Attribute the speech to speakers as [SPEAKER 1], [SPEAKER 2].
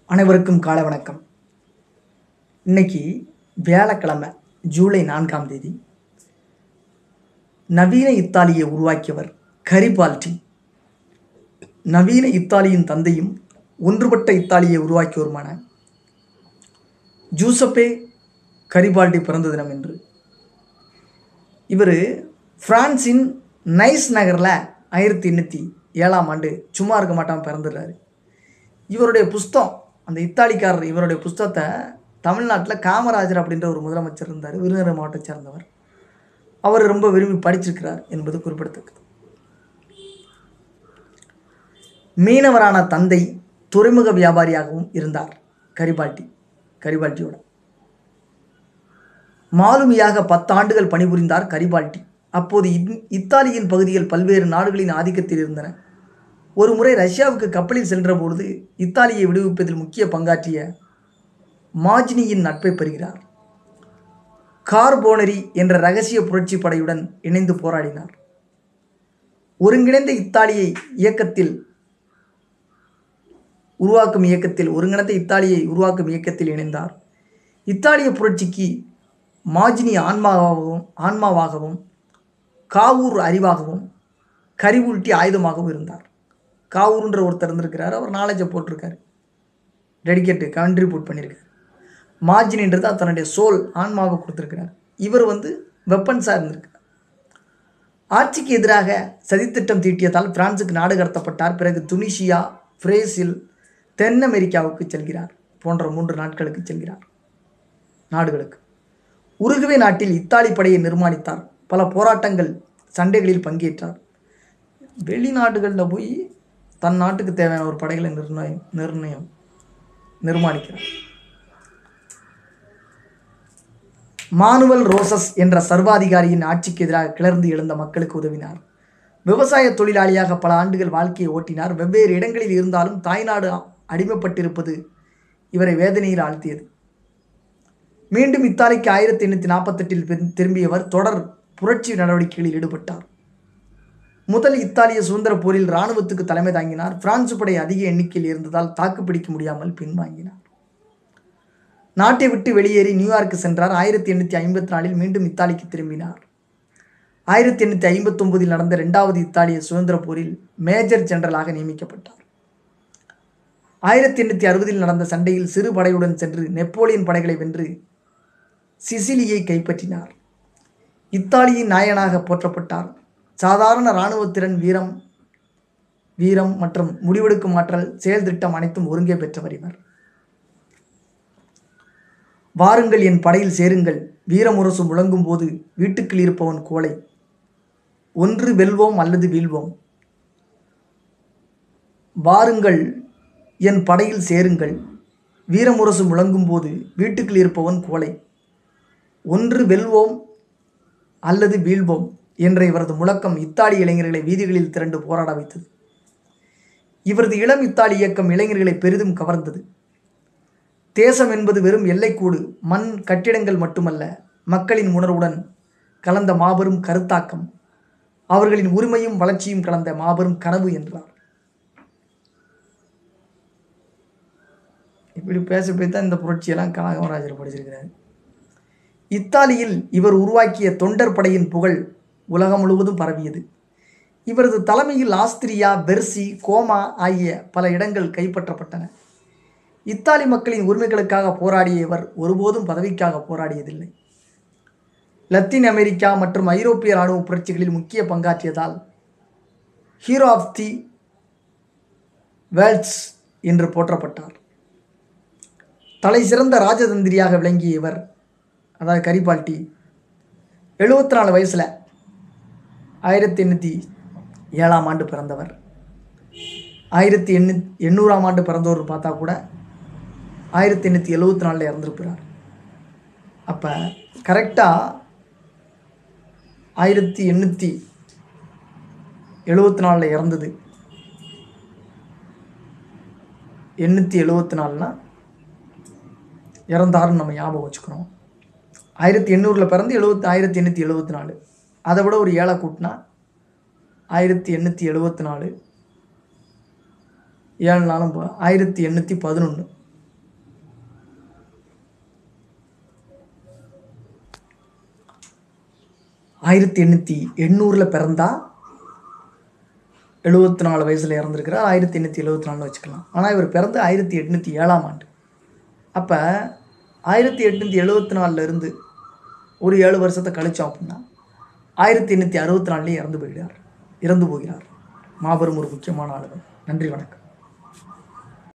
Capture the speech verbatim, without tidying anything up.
[SPEAKER 1] அனைவருக்கும் காலை வணக்கம். இன்னைக்கு வியாழக்கிழமை ஜூலை நான்காம் தேதி. நவீன இத்தாலியை உருவாக்கியவர் கரிபால்டி. நவீன இத்தாலியின் தந்தையும் ஒன்றுபட்ட இத்தாலியை உருவாக்கியவருமான ஜூசப்பே கரிபால்டி பிறந்த தினம் என்று. இவர் பிரான்சின் நைஸ் நகரில் ஆயிரத்தி எண்ணூற்றி ஏழாம் ஆண்டு சும்மா இருக்க மாட்டாமல் பிறந்துடுறாரு. இவருடைய புஸ்தகம், அந்த இத்தாலிக்காரர் இவருடைய புஸ்தகத்தை தமிழ்நாட்டில் காமராஜர் அப்படின்ற ஒரு முதலமைச்சர் இருந்தார், விருதுநகர் மாவட்டத்தை சேர்ந்தவர். அவர் ரொம்ப விரும்பி படிச்சிருக்கிறார் என்பது குறிப்பிடத்தக்கது. மீனவரான தந்தை துறைமுக வியாபாரியாகவும் இருந்தார் கரிபால்டி. கரிபால்டியோட மாலுமியாக பத்தாண்டுகள் பணிபுரிந்தார் கரிபால்டி. அப்போது இத்தாலியின் பகுதிகள் பல்வேறு நாடுகளின் ஆதிக்கத்தில் இருந்தன. ஒரு முறை ரஷ்யாவுக்கு கப்பலில் சென்ற பொழுது இத்தாலியை விடுவிப்பதில் முக்கிய பங்காற்றிய மாஜினியின் நட்பை பெறுகிறார். கார்போனரி என்ற இரகசிய புரட்சி படையுடன் இணைந்து போராடினார். ஒருங்கிணைந்த இத்தாலியை இயக்கத்தில் உருவாக்கும் இயக்கத்தில் ஒருங்கிணைந்த இத்தாலியை உருவாக்கும் இயக்கத்தில் இணைந்தார். இத்தாலிய புரட்சிக்கு மாஜினி ஆன்மாவாகவும் ஆன்மாவாகவும் காவூர் அறிவாகவும் கரிபுல்டி ஆயுதமாகவும் இருந்தார். காவூர்ன்ற ஒருத்தர் இருந்திருக்கிறார், அவர் நாலேஜை போட்டிருக்காரு, டெடிக்கேட்டு கான்ட்ரிபியூட் பண்ணியிருக்காரு. மாஜினின்றது தன்னுடைய சோல் ஆன்மாவை கொடுத்துருக்கிறார். இவர் வந்து வெப்பன்ஸாக இருந்திருக்கிறார். ஆட்சிக்கு எதிராக சதித்திட்டம் தீட்டியதால் பிரான்சுக்கு நாடு கடத்தப்பட்டார். பிறகு துனிசியா, பிரேசில், தென் அமெரிக்காவுக்கு செல்கிறார். போன்ற மூன்று நாட்களுக்கு செல்கிறார் நாடுகளுக்கு. உருகுவே நாட்டில் இத்தாலி படையை நிர்மாணித்தார். பல போராட்டங்கள் சண்டைகளில் பங்கேற்றார். வெளிநாடுகளில் போய் தன் நாட்டுக்கு தேவையான ஒரு படைகளை நிர்ணயம் நிர்ணயம் நிர்மாணிக்கிறார். மானுவல் ரோசஸ் என்ற சர்வாதிகாரியின் ஆட்சிக்கு எதிராக கிளர்ந்து எழுந்த மக்களுக்கு உதவினார். விவசாய தொழிலாளியாக பல ஆண்டுகள் வாழ்க்கையை ஓட்டினார். வெவ்வேறு இடங்களில் இருந்தாலும் தாய்நாடு அடிமைப்பட்டிருப்பது இவரை வேதனையில் ஆழ்த்தியது. மீண்டும் இத்தாலிக்கு ஆயிரத்தி எண்ணூற்றி நாற்பத்தெட்டில் திரும்பியவர் தொடர் புரட்சி நடவடிக்கைகளில் ஈடுபட்டார். முதல் இத்தாலிய சுதந்திர போரில் இராணுவத்துக்கு தலைமை தாங்கினார். பிரான்சு படை அதிக எண்ணிக்கையில் இருந்ததால் தாக்குப்பிடிக்க முடியாமல் பின்வாங்கினார். நாட்டை விட்டு வெளியேறி நியூயார்க்கு சென்றார். ஆயிரத்தி எண்ணூற்றி ஐம்பத்தி நாலில் மீண்டும் இத்தாலிக்கு திரும்பினார். ஆயிரத்தி எண்ணூற்றி ஐம்பத்தி ஒன்பதில் நடந்த இரண்டாவது இத்தாலிய சுதந்திர போரில் மேஜர் ஜெனரலாக நியமிக்கப்பட்டார். ஆயிரத்தி எண்ணூற்றி அறுபதில் நடந்த சண்டையில் சிறு படையுடன் சென்று நெப்போலியன் படைகளை வென்று சிசிலியை கைப்பற்றினார். இத்தாலியின் நாயனாக போற்றப்பட்டார். சாதாரண இராணுவத்திறன், வீரம் வீரம் மற்றும் முடிவெடுக்கும் ஆற்றல், செயல் திட்டம் அனைத்தும் ஒருங்கே பெற்றவர் இவர். வாருங்கள் என் படையில் சேருங்கள், வீரமுரசு முழங்கும் போது வீட்டுக்குள் இருப்பவன் கோழை, ஒன்று வெல்வோம் அல்லது வீழ்வோம். வாருங்கள் என் படையில் சேருங்கள், வீரமுரசு முழங்கும் போது வீட்டுக்குள் இருப்பவன் கோழை, ஒன்று வெல்வோம் அல்லது வீழ்வோம் என்ற இவரது முழக்கம் இத்தாலி இளைஞர்களை வீதிகளில் திரண்டு போராட வைத்தது. இவரது இளம் இத்தாலி இயக்கம் இளைஞர்களை பெரிதும் கவர்ந்தது. தேசம் என்பது வெறும் எல்லைக்கூடு, மண் கட்டிடங்கள் மட்டுமல்ல, மக்களின் உணர்வுடன் கலந்த மாபெரும் கருத்தாக்கம், அவர்களின் உரிமையும் வளர்ச்சியும் கலந்த மாபெரும் கனவு என்றார். இப்படி பேச போய்தான் இந்த புரட்சியெல்லாம் காமராஜர் படிச்சிருக்கிறார். இத்தாலியில் இவர் உருவாக்கிய தொண்டர் படையின் புகழ் உலகம் முழுவதும் பரவியது. இவரது தலைமையில் ஆஸ்திரியா, பெர்சி, கோமா ஆகிய பல இடங்கள் கைப்பற்றப்பட்டன. இத்தாலி மக்களின் உரிமைகளுக்காக போராடிய இவர் ஒருபோதும் பதவிக்காக போராடியதில்லை. லத்தீன் அமெரிக்கா மற்றும் ஐரோப்பிய இராணுவ புரட்சிகளில் முக்கிய பங்காற்றியதால் ஹீரோ ஆஃப் தி வேர்ல்ட்ஸ் என்று போற்றப்பட்டார். தலை சிறந்த ராஜதந்திரியாக விளங்கிய இவர், அதாவது கரிபால்டி, எழுபத்தி நாலு வயசில் ஆயிரத்தி எண்ணூற்றி ஏழாம் ஆண்டு பிறந்தவர். ஆயிரத்தி எண்ணூ எண்ணூறாம் ஆண்டு பிறந்தவர் பார்த்தா கூட ஆயிரத்தி எண்ணூற்றி எழுபத்தி நாலில் இறந்துருக்கிறார். அப்போ கரெக்டாக ஆயிரத்தி எண்ணூற்றி எழுபத்தி நாலில் இறந்தது. எண்ணூற்றி எழுபத்தி நாலுனா இறந்தாருன்னு நம்ம ஞாபகம் வச்சுக்கணும். ஆயிரத்தி எண்ணூறில் பிறந்து எழுபத்தி ஆயிரத்தி எண்ணூற்றி எழுபத்தி நாலு அதை விட ஒரு ஏழை கூட்டினா ஆயிரத்தி எண்ணூற்றி எழுபத்தி நாலு ஏழு நாளும் ஆயிரத்தி எண்ணூற்றி பதினொன்று ஆயிரத்தி எண்ணூற்றி எண்ணூறில் பிறந்தா எழுபத்தி நாலு வயசில் இறந்துருக்கிறார். ஆயிரத்தி எண்ணூற்றி எழுபத்தி நாலுன்னு வச்சுக்கலாம். ஆனால் இவர் பிறந்து ஆயிரத்தி எட்நூற்றி ஏழாம் ஆண்டு. அப்போ ஆயிரத்தி எட்நூற்றி எழுபத்தி நாலுலேருந்து ஒரு ஏழு வருஷத்தை கழிச்சோம் அப்படின்னா ஆயிரத்தி எண்ணூற்றி அறுபத்தி நாலுலேயே இறந்து போயிடுறார் இறந்து போகிறார். மாபெரும் ஒரு முக்கியமான ஆளுநர். நன்றி, வணக்கம்.